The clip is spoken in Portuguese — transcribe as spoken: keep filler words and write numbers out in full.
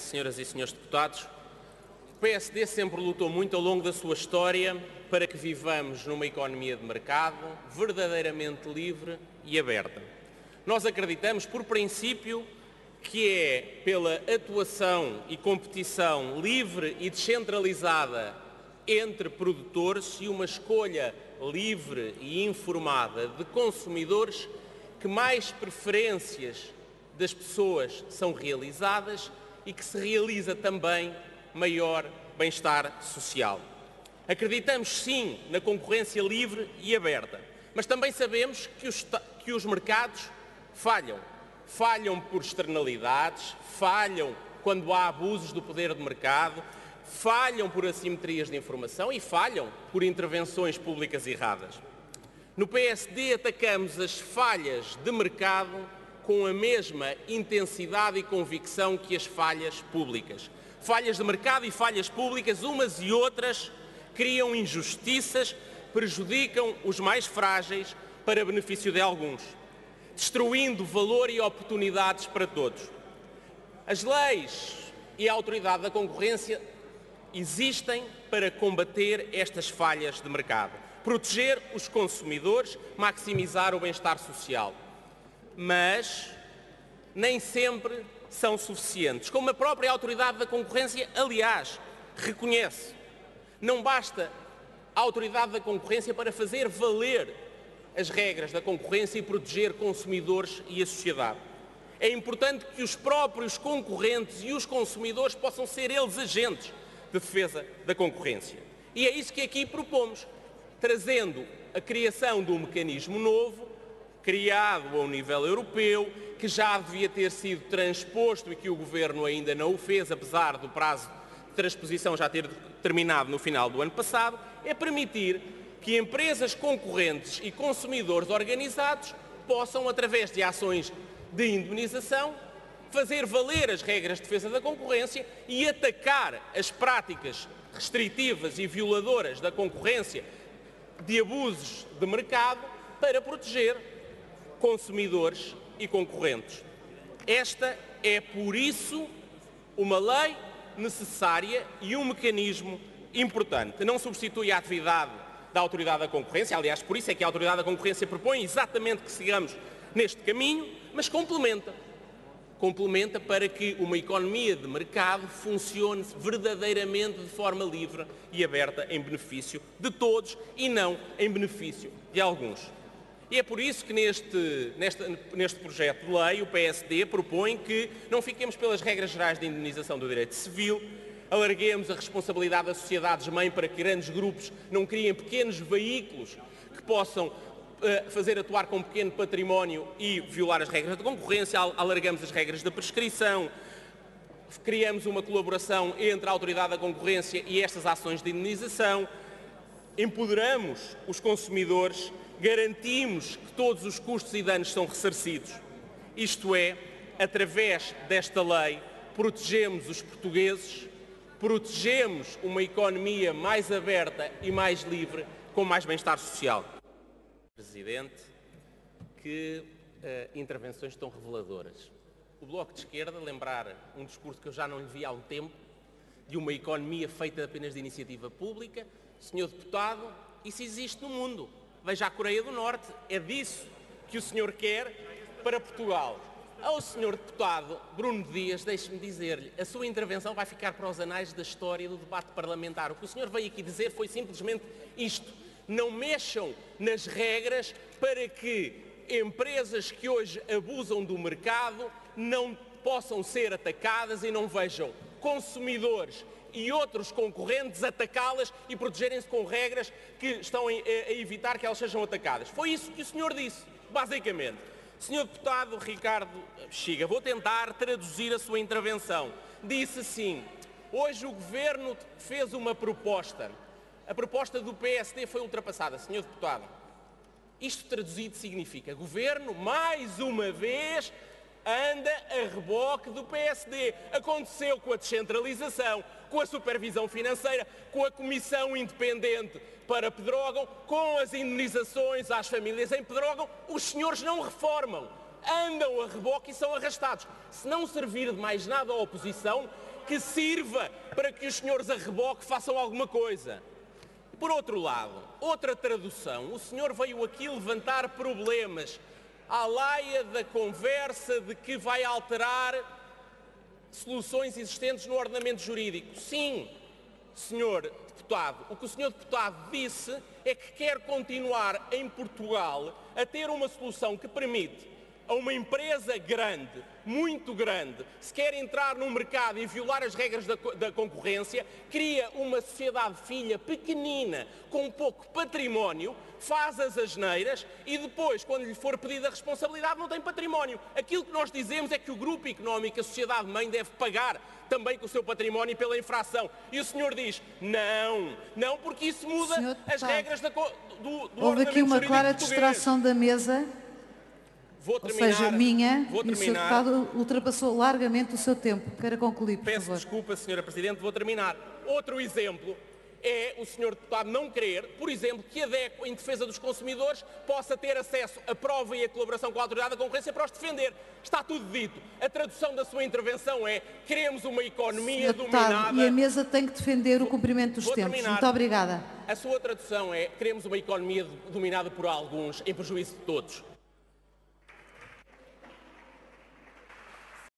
senhoras e senhores deputados, o P S D sempre lutou muito ao longo da sua história para que vivamos numa economia de mercado verdadeiramente livre e aberta. Nós acreditamos, por princípio, que é pela atuação e competição livre e descentralizada entre produtores e uma escolha livre e informada de consumidores que mais preferências das pessoas são realizadas e que se realiza também maior bem-estar social. Acreditamos sim na concorrência livre e aberta, mas também sabemos que os, que os mercados falham. Falham por externalidades, falham quando há abusos do poder de mercado, falham por assimetrias de informação e falham por intervenções públicas erradas. No P S D atacamos as falhas de mercado com a mesma intensidade e convicção que as falhas públicas. Falhas de mercado e falhas públicas, umas e outras, criam injustiças, prejudicam os mais frágeis para benefício de alguns, destruindo valor e oportunidades para todos. As leis e a autoridade da concorrência existem para combater estas falhas de mercado, proteger os consumidores, maximizar o bem-estar social. Mas nem sempre são suficientes. Como a própria autoridade da concorrência, aliás, reconhece. Não basta a autoridade da concorrência para fazer valer as regras da concorrência e proteger consumidores e a sociedade. É importante que os próprios concorrentes e os consumidores possam ser eles agentes de defesa da concorrência. E é isso que aqui propomos, trazendo a criação de um mecanismo novo, criado ao nível europeu, que já devia ter sido transposto e que o Governo ainda não o fez, apesar do prazo de transposição já ter terminado no final do ano passado, é permitir que empresas concorrentes e consumidores organizados possam, através de ações de indemnização, fazer valer as regras de defesa da concorrência e atacar as práticas restritivas e violadoras da concorrência de abusos de mercado para proteger consumidores e concorrentes. Esta é, por isso, uma lei necessária e um mecanismo importante. Não substitui a atividade da Autoridade da Concorrência, aliás, por isso é que a Autoridade da Concorrência propõe exatamente que sigamos neste caminho, mas complementa. Complementa para que uma economia de mercado funcione verdadeiramente de forma livre e aberta em benefício de todos e não em benefício de alguns. E é por isso que neste, neste, neste projeto de lei o P S D propõe que não fiquemos pelas regras gerais de indemnização do direito civil, alarguemos a responsabilidade das sociedades-mãe para que grandes grupos não criem pequenos veículos que possam uh, fazer atuar com pequeno património e violar as regras de concorrência, alargamos as regras da prescrição, criamos uma colaboração entre a Autoridade da Concorrência e estas ações de indemnização, empoderamos os consumidores, garantimos que todos os custos e danos são ressarcidos. Isto é, através desta lei, protegemos os portugueses, protegemos uma economia mais aberta e mais livre, com mais bem-estar social. Presidente, que uh, intervenções tão reveladoras. O Bloco de Esquerda, lembrar um discurso que eu já não lhe vi há um tempo, de uma economia feita apenas de iniciativa pública. Senhor Deputado, isso existe no mundo. Veja a Coreia do Norte, é disso que o senhor quer para Portugal. Ao senhor Deputado Bruno Dias, deixe-me dizer-lhe, a sua intervenção vai ficar para os anais da história do debate parlamentar. O que o senhor veio aqui dizer foi simplesmente isto. Não mexam nas regras para que empresas que hoje abusam do mercado não possam ser atacadas e não vejam consumidores e outros concorrentes atacá-las e protegerem-se com regras que estão a evitar que elas sejam atacadas. Foi isso que o senhor disse, basicamente. senhor Deputado Ricardo Bexiga, vou tentar traduzir a sua intervenção. Disse assim, hoje o Governo fez uma proposta. A proposta do P S D foi ultrapassada. senhor Deputado, isto traduzido significa Governo, mais uma vez, anda a reboque do P S D. Aconteceu com a descentralização, com a supervisão financeira, com a Comissão Independente para Pedrógão, com as indemnizações às famílias em Pedrógão. Os senhores não reformam, andam a reboque e são arrastados. Se não servir de mais nada à oposição, que sirva para que os senhores a reboque façam alguma coisa. Por outro lado, outra tradução, o senhor veio aqui levantar problemas à laia da conversa de que vai alterar soluções existentes no ordenamento jurídico. Sim, senhor deputado, o que o senhor deputado disse é que quer continuar em Portugal a ter uma solução que permite a uma empresa grande, muito grande, se quer entrar no mercado e violar as regras da, da concorrência, cria uma sociedade filha pequenina, com pouco património, faz as asneiras e depois, quando lhe for pedida a responsabilidade, não tem património. Aquilo que nós dizemos é que o grupo económico, a sociedade-mãe, deve pagar também com o seu património pela infração. E o senhor diz, não, não, porque isso muda as regras da, do, do ordenamento jurídico. Houve aqui uma clara português. distração da mesa. Vou terminar, Ou seja, minha, vou e o senhor terminar. deputado ultrapassou largamente o seu tempo. Quero concluir, por Peço favor. desculpa, senhora Presidente, vou terminar. Outro exemplo é o senhor deputado não querer, por exemplo, que a DECO, em defesa dos consumidores, possa ter acesso à prova e à colaboração com a Autoridade da Concorrência para os defender. Está tudo dito. A tradução da sua intervenção é: queremos uma economia senhor deputado, dominada... E a mesa tem que defender o cumprimento dos vou tempos. terminar. Muito obrigada. A sua tradução é: queremos uma economia dominada por alguns, em prejuízo de todos.